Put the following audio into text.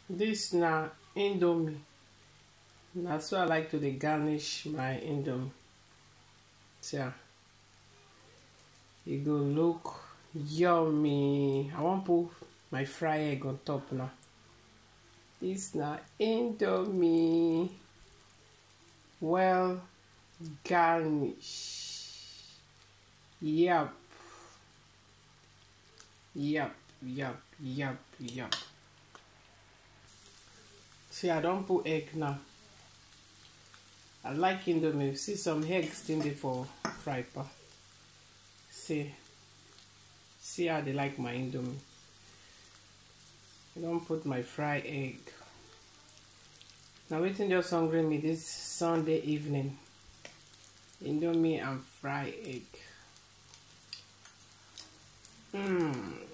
This na indomie. Na so I like to dey garnish my indomie. See, e go look yummy. I wan put my fried egg on top now. This na indomie well garnished. Yup. Yup, yup, yup, yup. See, I don't put egg now. I like indomie. See some eggs still there for fry pan. See how they like my indomie. I don't put my fried egg. Now waiting just hungry me this Sunday evening. Indomie and fried egg.